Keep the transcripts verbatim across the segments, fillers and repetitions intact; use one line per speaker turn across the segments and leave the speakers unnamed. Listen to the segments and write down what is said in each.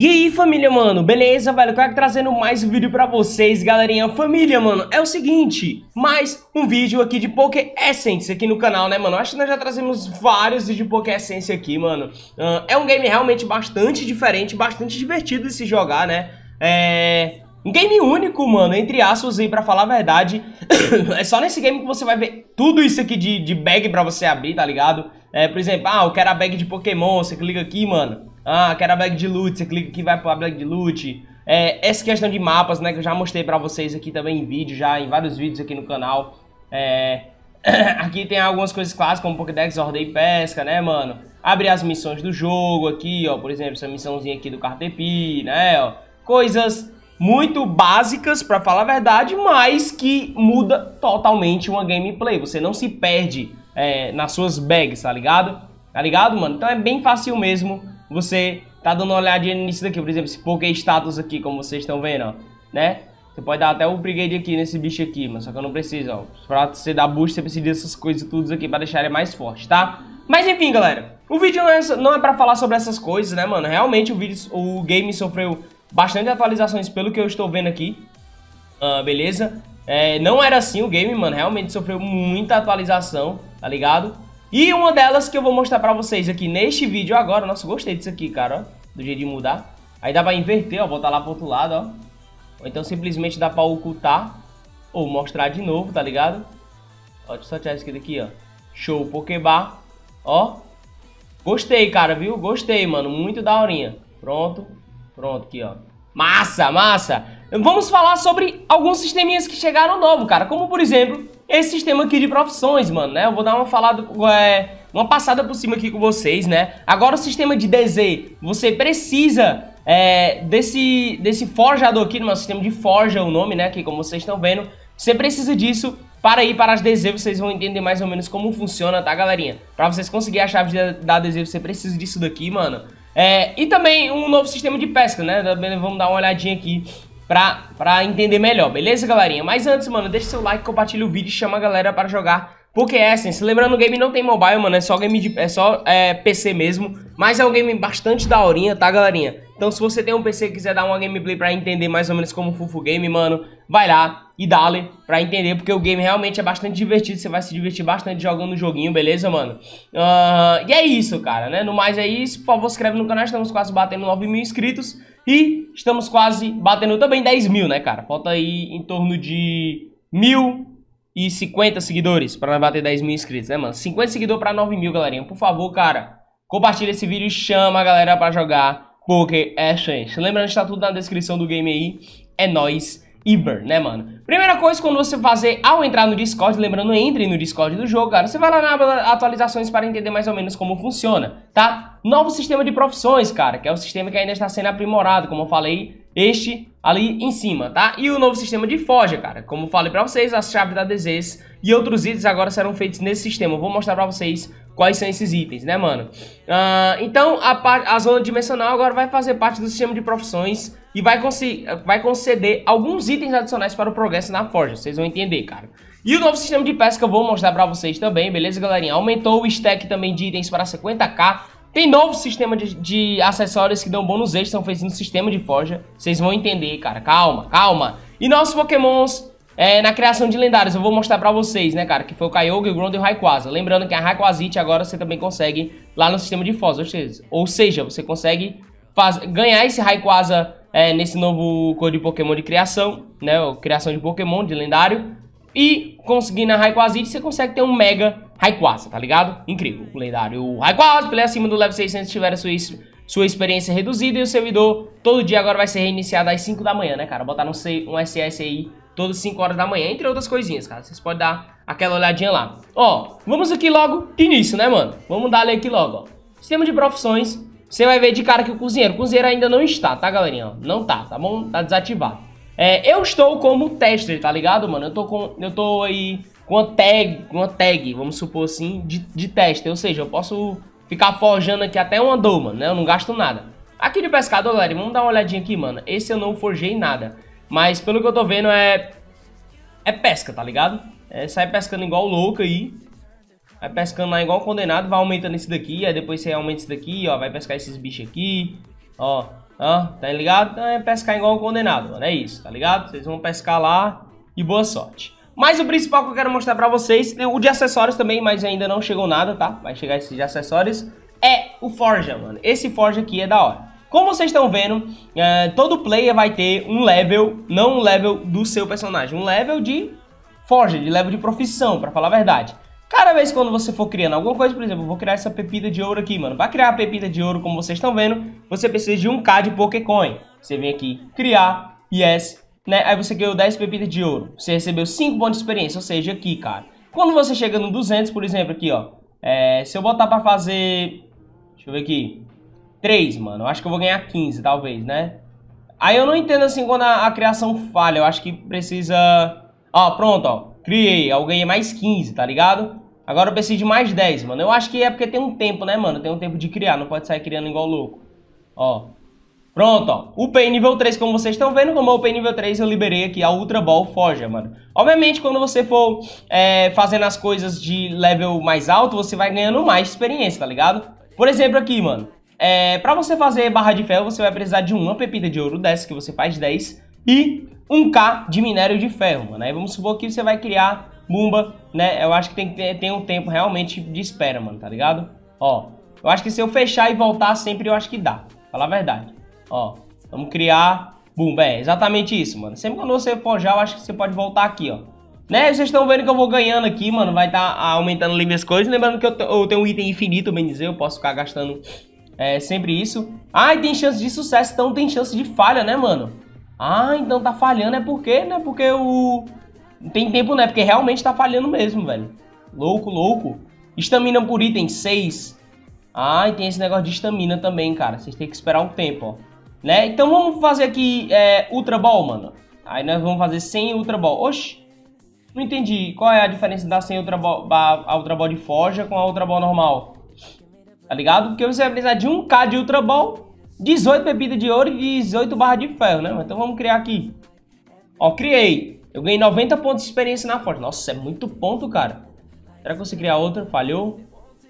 E aí, família, mano, beleza, velho? Eu quero trazendo mais um vídeo pra vocês, galerinha. Família, mano, é o seguinte, mais um vídeo aqui de Poké Essence aqui no canal, né, mano? Acho que nós já trazemos vários vídeos de Poké Essence aqui, mano. uh, É um game realmente bastante diferente, bastante divertido de se jogar, né? É... um game único, mano, entre aspas aí, pra falar a verdade. É só nesse game que você vai ver tudo isso aqui de, de bag pra você abrir, tá ligado? É, por exemplo, ah, eu quero a bag de Pokémon, você clica aqui, mano. Ah, quero a bag de loot, você clica aqui e vai pra bag de loot. É, essa questão de mapas, né, que eu já mostrei pra vocês aqui também em vídeo, já em vários vídeos aqui no canal. É... aqui tem algumas coisas clássicas, como Pokédex, Ordem e Pesca, né, mano? Abrir as missões do jogo aqui, ó, por exemplo, essa missãozinha aqui do Cartepi, né, ó. Coisas muito básicas, pra falar a verdade, mas que muda totalmente uma gameplay. Você não se perde é, nas suas bags, tá ligado? Tá ligado, mano? Então é bem fácil mesmo você tá dando uma olhadinha nisso daqui. Por exemplo, esse Poké Status aqui, como vocês estão vendo, ó, né? Você pode dar até o upgrade aqui nesse bicho aqui, mas só que eu não preciso, ó. Pra você dar boost, você precisa dessas coisas tudo aqui pra deixar ele mais forte, tá? Mas enfim, galera, o vídeo não é, não é pra falar sobre essas coisas, né, mano? Realmente o, vídeo, o game sofreu bastante atualizações pelo que eu estou vendo aqui. Uh, beleza? É, não era assim o game, mano. Realmente sofreu muita atualização, tá ligado? E uma delas que eu vou mostrar pra vocês aqui neste vídeo agora. Nossa, gostei disso aqui, cara, ó, do jeito de mudar. Aí dá pra inverter, ó, botar lá pro outro lado, ó. Ou então simplesmente dá pra ocultar ou mostrar de novo, tá ligado? Ó, deixa eu só tirar isso aqui, ó. Show, Pokébar, ó. Gostei, cara, viu? Gostei, mano, muito daorinha. Pronto, pronto aqui, ó. Massa, massa. Vamos falar sobre alguns sisteminhas que chegaram novo, cara. Como, por exemplo, esse sistema aqui de profissões, mano, né? Eu vou dar uma falada, é, uma passada por cima aqui com vocês, né? Agora o sistema de D Z, você precisa é, desse, desse forjador aqui, no nosso sistema de forja, o nome, né? Aqui, como vocês estão vendo. Você precisa disso para ir para as D Z, vocês vão entender mais ou menos como funciona, tá, galerinha? Para vocês conseguirem a chave da D Z, você precisa disso daqui, mano. É, e também um novo sistema de pesca, né? Vamos dar uma olhadinha aqui pra, pra entender melhor, beleza, galerinha? Mas antes, mano, deixa seu like, compartilha o vídeo e chama a galera para jogar Poké Essence. Lembrando, o game não tem mobile, mano, é só, game de, é só é, P C mesmo. Mas é um game bastante daorinha, tá, galerinha? Então se você tem um P C e quiser dar uma gameplay pra entender mais ou menos como fufa o game, mano, vai lá e dá-lhe pra entender, porque o game realmente é bastante divertido. Você vai se divertir bastante jogando o joguinho, beleza, mano? Uh, e é isso, cara, né? No mais é isso, por favor, se inscreve no canal, estamos quase batendo nove mil inscritos. E estamos quase batendo também dez mil, né, cara? Falta aí em torno de mil e cinquenta seguidores pra bater dez mil inscritos, né, mano? cinquenta seguidores pra nove mil, galerinha. Por favor, cara, compartilha esse vídeo e chama a galera pra jogar Poké Essence. Lembrando que tá tudo na descrição do game aí. É nóis. Iber, né, mano? Primeira coisa, quando você fazer ao entrar no Discord, lembrando, entre no Discord do jogo, cara, você vai lá na atualizações para entender mais ou menos como funciona, tá? Novo sistema de profissões, cara, que é o sistema que ainda está sendo aprimorado, como eu falei, este ali em cima, tá? E o novo sistema de forja, cara, como eu falei pra vocês, as chaves da D Zs e outros itens agora serão feitos nesse sistema. Eu vou mostrar pra vocês quais são esses itens, né, mano? Uh, então, a, a zona dimensional agora vai fazer parte do sistema de profissões e vai, vai conceder alguns itens adicionais para o progresso na forja. Vocês vão entender, cara. E o novo sistema de pesca eu vou mostrar pra vocês também, beleza, galerinha? Aumentou o stack também de itens para cinquenta k. Tem novo sistema de, de acessórios que dão bônus extra, são feitos no sistema de forja. Vocês vão entender, cara. Calma, calma. E nossos pokémons é, na criação de lendários, eu vou mostrar pra vocês, né, cara, que foi o Kyogre, o Groudon e o Rayquaza. Lembrando que a Rayquazite agora você também consegue lá no sistema de forja. Ou seja, ou seja você consegue faz, ganhar esse Rayquaza é, nesse novo cor de Pokémon de criação, né, ou criação de Pokémon, de lendário. E conseguindo a Rayquazite, você consegue ter um Mega Rayquaza, tá ligado? Incrível, o lendário Rayquaza, ele é acima do level seiscentos se tiver a sua, sua experiência reduzida. E o servidor todo dia agora vai ser reiniciado às cinco da manhã, né, cara? Botar no um S S aí todas as cinco horas da manhã, entre outras coisinhas, cara. Vocês podem dar aquela olhadinha lá. Ó, vamos aqui logo de início, né, mano? Vamos dar aqui logo, ó. Sistema de profissões. Você vai ver de cara que o cozinheiro, o cozinheiro ainda não está, tá, galerinha? Ó, não tá, tá bom? Tá desativado. É, eu estou como tester, tá ligado, mano? Eu tô, com, eu tô aí com uma tag, uma tag, vamos supor assim, de, de tester. Ou seja, eu posso ficar forjando aqui até uma dor, mano, né? Eu não gasto nada. Aqui de pescador, galera, vamos dar uma olhadinha aqui, mano. Esse eu não forjei nada. Mas pelo que eu tô vendo é... é pesca, tá ligado? É, sai pescando igual louco aí. Vai pescando lá igual condenado, vai aumentando esse daqui. Aí depois você aumenta esse daqui, ó. Vai pescar esses bichos aqui. Ó, Ah, tá ligado? Então é pescar igual um condenado, mano. É isso, tá ligado? Vocês vão pescar lá e boa sorte. Mas o principal que eu quero mostrar pra vocês, tem o de acessórios também, mas ainda não chegou nada, tá? Vai chegar esse de acessórios. É o Forja, mano. Esse Forja aqui é da hora. Como vocês estão vendo, é, todo player vai ter um level, não um level do seu personagem, um level de Forja, de level de profissão, pra falar a verdade. Cada vez quando você for criando alguma coisa, por exemplo, eu vou criar essa pepita de ouro aqui, mano. Para criar a pepita de ouro, como vocês estão vendo, você precisa de um K de Pokécoin. Você vem aqui, criar, yes, né? Aí você ganhou dez pepitas de ouro. Você recebeu cinco pontos de experiência, ou seja, aqui, cara. Quando você chega no duzentos, por exemplo, aqui, ó. É, se eu botar pra fazer... Deixa eu ver aqui. três, mano. Eu acho que eu vou ganhar quinze, talvez, né? Aí eu não entendo, assim, quando a, a criação falha. Eu acho que precisa... Ó, pronto, ó. Criei. Eu ganhei mais quinze, tá ligado? Agora eu preciso de mais dez, mano. Eu acho que é porque tem um tempo, né, mano? Tem um tempo de criar. Não pode sair criando igual louco. Ó. Pronto, ó. Upei nível três, como vocês estão vendo. Como eu upei nível três, eu liberei aqui a Ultra Ball Forja, mano. Obviamente, quando você for é, fazendo as coisas de level mais alto, você vai ganhando mais experiência, tá ligado? Por exemplo, aqui, mano. É, pra você fazer barra de ferro, você vai precisar de uma pepita de ouro dessa, que você faz dez. E um K de minério de ferro, mano. Aí vamos supor que você vai criar... Bumba, né? Eu acho que tem que ter, tem um tempo realmente de espera, mano, tá ligado? Ó, eu acho que se eu fechar e voltar sempre, eu acho que dá. Fala a verdade. Ó, vamos criar Bumba, é exatamente isso, mano. Sempre quando você forjar, eu acho que você pode voltar aqui, ó. Né? Vocês estão vendo que eu vou ganhando aqui, mano. Vai estar tá aumentando ali minhas coisas. Lembrando que eu, eu tenho um item infinito, bem dizer. Eu posso ficar gastando é, sempre isso. Ah, e tem chance de sucesso, então tem chance de falha, né, mano? Ah, então tá falhando é porque, né? Porque o... Tem tempo, né? Porque realmente tá falhando mesmo, velho. Louco, louco. Estamina por item seis. Ah, e tem esse negócio de estamina também, cara. Vocês têm que esperar um tempo, ó. Né? Então vamos fazer aqui é, Ultra Ball, mano. Aí nós vamos fazer cem Ultra Ball. Oxi. Não entendi. Qual é a diferença da cem Ultra Ball, a Ultra Ball de Forja com a Ultra Ball normal? Tá ligado? Porque você vai precisar de um K de Ultra Ball, dezoito pepitas de ouro e dezoito barras de ferro, né? Então vamos criar aqui. Ó, criei. Eu ganhei noventa pontos de experiência na Forja. Nossa, é muito ponto, cara. Será que eu consigo criar outra? Falhou.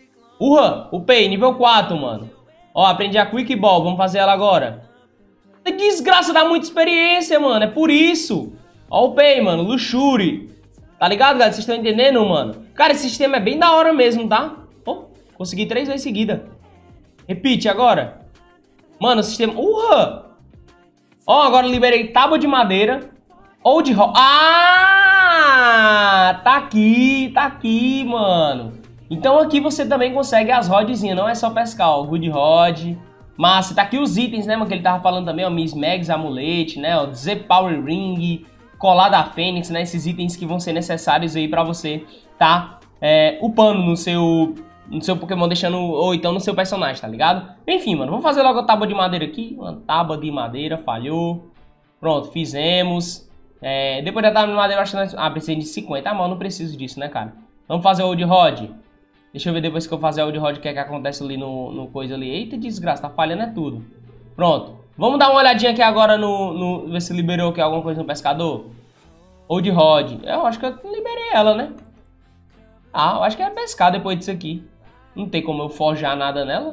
Urra! Upei, nível quatro, mano. Ó, aprendi a Quick Ball. Vamos fazer ela agora. Desgraça, dá muita experiência, mano. É por isso. Ó, upei, mano. Luxury. Tá ligado, galera? Vocês estão entendendo, mano? Cara, esse sistema é bem da hora mesmo, tá? Ó, consegui três vezes seguida. Repite agora. Mano, o sistema... Urra! Ó, agora eu liberei tábua de madeira. Ou de roda. Ah! Tá aqui, tá aqui, mano. Então aqui você também consegue as rodzinhas, não é só pescar, ó. Good Rod. Massa, tá aqui os itens, né, mano, que ele tava falando também, ó. Miss Mags, amulete, né, ó. Z-Power Ring, colar da Fênix, né. Esses itens que vão ser necessários aí pra você tá é, upando no seu, no seu Pokémon, deixando, ou então no seu personagem, tá ligado? Enfim, mano, vamos fazer logo a tábua de madeira aqui. Uma tábua de madeira, falhou. Pronto, fizemos. É, depois da tábua de madeira, eu acho que nós... Ah, precisei de cinquenta. Ah, mano, não preciso disso, né, cara? Vamos fazer o Old Rod. Deixa eu ver depois que eu fazer o Old Rod o que é que acontece ali no, no coisa ali. Eita, desgraça, tá falhando é tudo. Pronto. Vamos dar uma olhadinha aqui agora no... no ver se liberou aqui alguma coisa no pescador. Old Rod. Eu acho que eu liberei ela, né? Ah, eu acho que é pescar depois disso aqui. Não tem como eu forjar nada nela.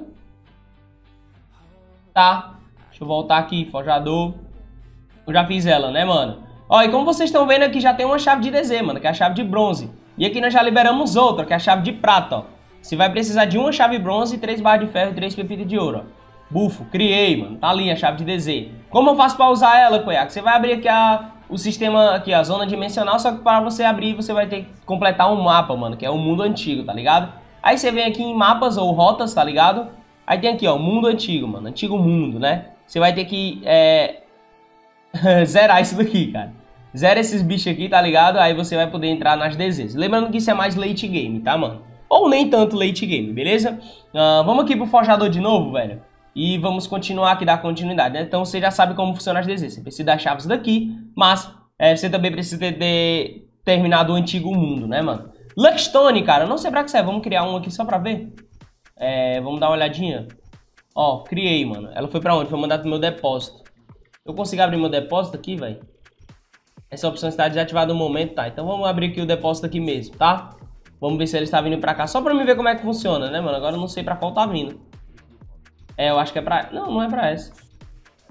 Tá. Deixa eu voltar aqui, forjador. Eu já fiz ela, né, mano? Ó, e como vocês estão vendo aqui, já tem uma chave de D Z, mano, que é a chave de bronze. E aqui nós já liberamos outra, que é a chave de prata, ó. Você vai precisar de uma chave bronze, três barras de ferro e três pepitas de ouro, ó. Bufo, criei, mano. Tá ali a chave de D Z. Como eu faço pra usar ela, Coiaque? Você vai abrir aqui a, o sistema, aqui, a zona dimensional, só que para você abrir, você vai ter que completar um mapa, mano, que é o mundo antigo, tá ligado? Aí você vem aqui em mapas ou rotas, tá ligado? Aí tem aqui, ó, mundo antigo, mano. Antigo mundo, né? Você vai ter que, é... zerar isso daqui, cara. Zera esses bichos aqui, tá ligado? Aí você vai poder entrar nas D Zs. Lembrando que isso é mais late game, tá, mano? Ou nem tanto late game, beleza? Uh, vamos aqui pro forjador de novo, velho. E vamos continuar aqui, dar continuidade, né? Então você já sabe como funciona as D Zs. Você precisa das chaves daqui, mas é, você também precisa ter, ter terminado o antigo mundo, né, mano? Luckstone, cara, eu não sei pra que serve. Vamos criar um aqui só pra ver. É, vamos dar uma olhadinha. Ó, criei, mano. Ela foi pra onde? Foi mandada pro meu depósito. Eu consigo abrir meu depósito aqui, velho? Essa opção está desativada no momento, tá? Então vamos abrir aqui o depósito aqui mesmo, tá? Vamos ver se ele está vindo pra cá. Só pra me ver como é que funciona, né, mano? Agora eu não sei pra qual tá vindo. É, eu acho que é pra... Não, não é pra essa.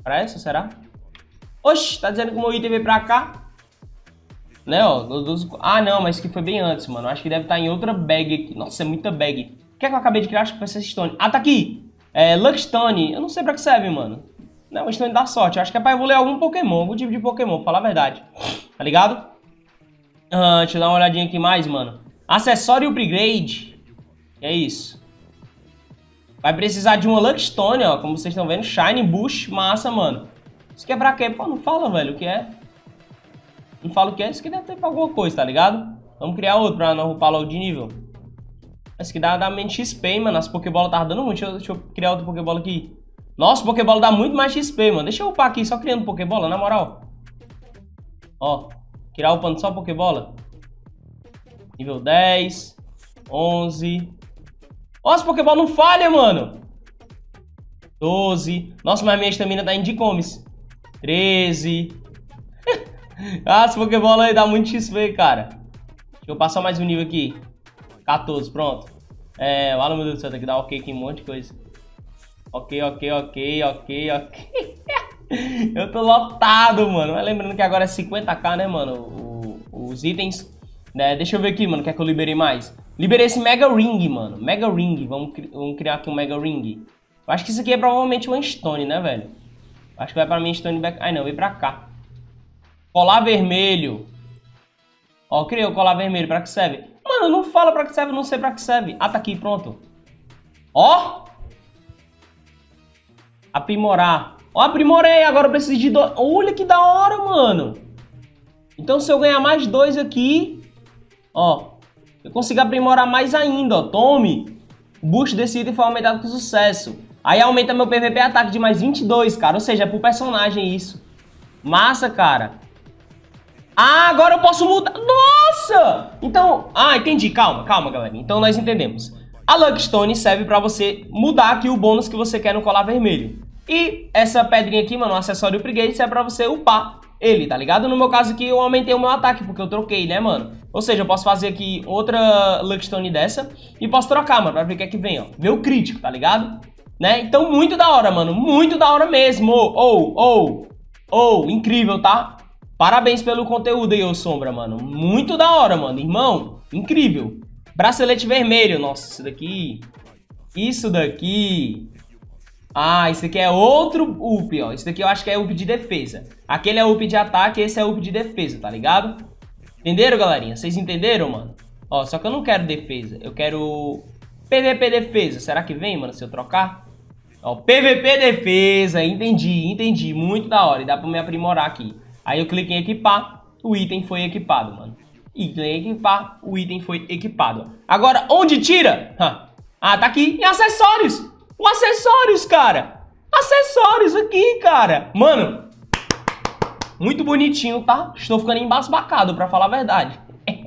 Pra essa, será? Oxi, tá dizendo que o meu item veio pra cá. Né, ó. Dos... Ah, não, mas que foi bem antes, mano. Acho que deve estar em outra bag aqui. Nossa, é muita bag. O que é que eu acabei de criar? Acho que foi essa Stone. Ah, tá aqui. É, Luck Stone. Eu não sei pra que serve, mano. Não, Stone dá sorte. Eu acho que é pra evoluir algum Pokémon. Algum tipo de Pokémon, pra falar a verdade. Tá ligado? Ah, deixa eu dar uma olhadinha aqui mais, mano. Acessório upgrade. É isso. Vai precisar de uma Luck Stone, ó. Como vocês estão vendo. Shine Bush. Massa, mano. Isso aqui é pra quê? Pô, não fala, velho, o que é. Não fala o que é. Isso aqui deve ter pra alguma coisa, tá ligado? Vamos criar outro pra não upar logo de nível. Isso aqui dá, dá menos X P, mano. As Pokébolas tá dando muito. Deixa eu, deixa eu criar outra Pokébola aqui. Nossa, Pokébola dá muito mais X P, mano. Deixa eu upar aqui, só criando Pokébola, na moral. Ó. Criar upando só Pokébola. Nível dez. onze. Ó, as Pokébola não falha, mano. doze. Nossa, mas minha estamina tá indo de comes. treze. Ah, as Pokébola aí dá muito X P, cara. Deixa eu passar mais um nível aqui. quatorze, pronto. É, olha, meu Deus do céu, tem que dar ok aqui, um monte de coisa. Ok, ok, ok, ok, ok. Eu tô lotado, mano. Mas lembrando que agora é cinquenta k, né, mano? O, os itens. Né? Deixa eu ver aqui, mano, o que é que eu liberei mais. Liberei esse Mega Ring, mano. Mega Ring. Vamos, cri vamos criar aqui um Mega Ring. Eu acho que isso aqui é provavelmente uma Stone, né, velho? Acho que vai pra mim Stone back. Ai, não, veio pra cá. Colar vermelho. Ó, criei o colar vermelho. Pra que serve? Mano, não fala pra que serve, não sei pra que serve. Ah, tá aqui, pronto. Ó. Aprimorar. Ó, aprimorei. Agora eu preciso de dois. Olha que da hora, mano. Então, se eu ganhar mais dois aqui, ó, eu consigo aprimorar mais ainda, ó. Tome. O boost desse item foi aumentado com sucesso. Aí aumenta meu P V P ataque de mais vinte e dois, cara. Ou seja, é pro personagem isso. Massa, cara. Ah, agora eu posso mudar. Nossa! Então, ah, entendi. Calma, calma, galera. Então nós entendemos. A Luck Stone serve pra você mudar aqui o bônus que você quer no colar vermelho. E essa pedrinha aqui, mano, o acessório upgrade, serve pra você upar ele, tá ligado? No meu caso aqui, eu aumentei o meu ataque, porque eu troquei, né, mano? Ou seja, eu posso fazer aqui outra Luck Stone dessa e posso trocar, mano, pra ver o que é que vem, ó. Ver o crítico, tá ligado? Né? Então, muito da hora, mano. Muito da hora mesmo. Ou, ou, ou, incrível, tá? Parabéns pelo conteúdo aí, ô Sombra, mano. Muito da hora, mano. Irmão, incrível. Bracelete vermelho. Nossa, isso daqui... Isso daqui... Ah, isso aqui é outro up, ó. Isso daqui eu acho que é up de defesa. Aquele é up de ataque, esse é up de defesa, tá ligado? Entenderam, galerinha? Vocês entenderam, mano? Ó, só que eu não quero defesa. Eu quero P V P defesa. Será que vem, mano, se eu trocar? Ó, P V P defesa. Entendi, entendi. Muito da hora. E dá pra me aprimorar aqui. Aí eu cliquei em equipar. O item foi equipado, mano. E cliquei em equipar. O item foi equipado. Agora, onde tira? Ah, tá aqui. Em acessórios. O acessórios, cara. Acessórios aqui, cara. Mano, muito bonitinho, tá? Estou ficando embasbacado, pra falar a verdade.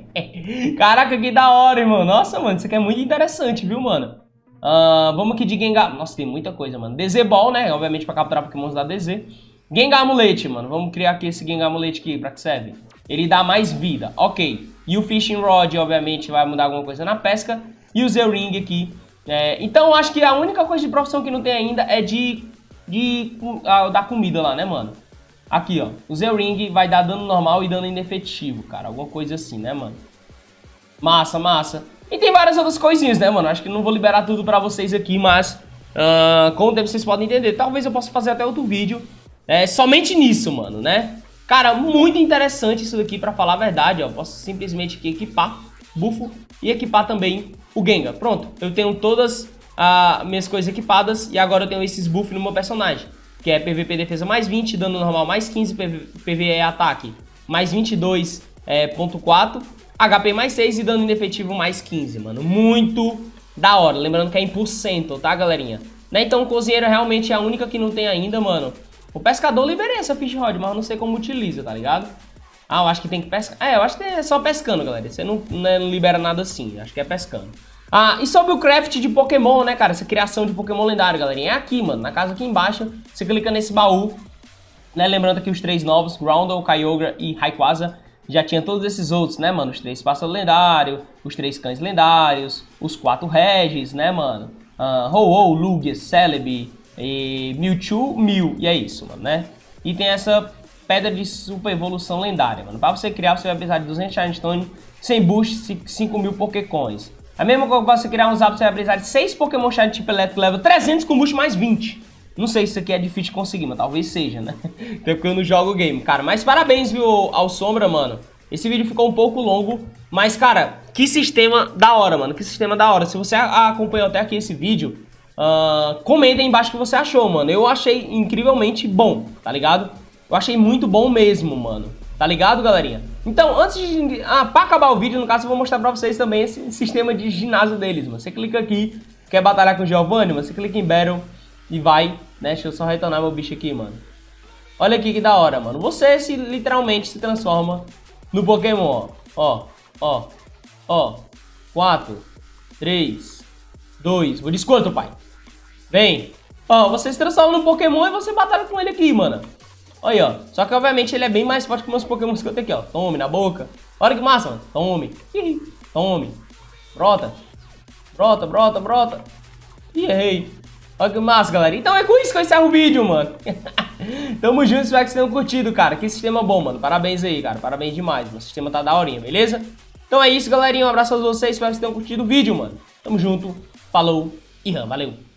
Caraca, que da hora, irmão. Nossa, mano, isso aqui é muito interessante, viu, mano? Uh, vamos aqui de Gengar... Nossa, tem muita coisa, mano. D Z Ball, né? Obviamente pra capturar Pokémons da D Z. Gengar Amulete, mano. Vamos criar aqui esse Gengar Amulete aqui. Pra que serve? Ele dá mais vida. Ok. E o Fishing Rod, obviamente, vai mudar alguma coisa na pesca. E o Z-Ring aqui. É, então, acho que a única coisa de profissão que não tem ainda é de... de a, da comida lá, né, mano? Aqui, ó. O Z-Ring vai dar dano normal e dano inefetivo, cara. Alguma coisa assim, né, mano? Massa, massa. E tem várias outras coisinhas, né, mano? Acho que não vou liberar tudo pra vocês aqui, mas... Uh, com o tempo vocês podem entender. Talvez eu possa fazer até outro vídeo é, somente nisso, mano, né? Cara, muito interessante isso daqui, pra falar a verdade, ó. Posso simplesmente aqui equipar bufo e equipar também o Gengar. Pronto, eu tenho todas as uh, minhas coisas equipadas e agora eu tenho esses buffs no meu personagem. Que é P V P defesa mais vinte, dano normal mais quinze, P V E ataque mais vinte e dois ponto quatro, H P mais seis e dano inefetivo mais quinze, mano. Muito da hora. Lembrando que é em porcento, tá, galerinha? Né? Então o cozinheiro realmente é a única que não tem ainda, mano. O pescador liberei essa Fish Rod, mas eu não sei como utiliza, tá ligado? Ah, eu acho que tem que pescar. É, eu acho que é só pescando, galera. Você não, não libera nada assim, acho que é pescando. Ah, e sobre o craft de Pokémon, né, cara? Essa criação de Pokémon lendário, galerinha. É aqui, mano, na casa aqui embaixo. Você clica nesse baú, né? Lembrando aqui os três novos, Groundle, Kyogre e Rayquaza. Já tinha todos esses outros, né, mano? Os três pássaros lendários, os três cães lendários, os quatro Regis, né, mano? Uh, Ho-Oh, Lugia, Celebi, E Mewtwo, mil. E é isso, mano, né? E tem essa pedra de super evolução lendária, mano. Pra você criar, você vai precisar de duzentos Shine Stone, cem boost, cinco mil Pokécoins. A mesma coisa que você criar um Zap, você vai precisar de seis Pokémon Shine tipo elétrico level trezentos com boost mais vinte. Não sei se isso aqui é difícil de conseguir, mas talvez seja, né? Até porque eu não jogo o game, cara. Mas parabéns, viu, ao Sombra, mano. Esse vídeo ficou um pouco longo, mas, cara, que sistema da hora, mano. Que sistema da hora. Se você acompanhou até aqui esse vídeo, uh, comenta aí embaixo o que você achou, mano. Eu achei incrivelmente bom, tá ligado? Eu achei muito bom mesmo, mano. Tá ligado, galerinha? Então, antes de... Ah, pra acabar o vídeo, no caso, eu vou mostrar pra vocês também esse sistema de ginásio deles, mano. Você clica aqui, quer batalhar com o Giovanni, você clica em Battle e vai, né? Deixa eu só retornar meu bicho aqui, mano. Olha aqui que da hora, mano. Você se literalmente se transforma no Pokémon, ó. Ó, ó, ó. quatro, três, dois. Vou desconto, pai. Vem. Ó, você se transforma no Pokémon e você batalha com ele aqui, mano. Olha aí, ó. Só que, obviamente, ele é bem mais forte que meus Pokémons que eu tenho aqui, ó. Tome na boca. Olha que massa, mano. Tome. Tome. Brota. Brota, brota, brota. Ih, errei. Olha que massa, galera. Então é com isso que eu encerro o vídeo, mano. Tamo junto, espero que vocês tenham curtido, cara. Que sistema bom, mano. Parabéns aí, cara. Parabéns demais. O sistema tá daorinha, beleza? Então é isso, galerinha. Um abraço a vocês. Espero que vocês tenham curtido o vídeo, mano. Tamo junto. Falou e ram. Valeu.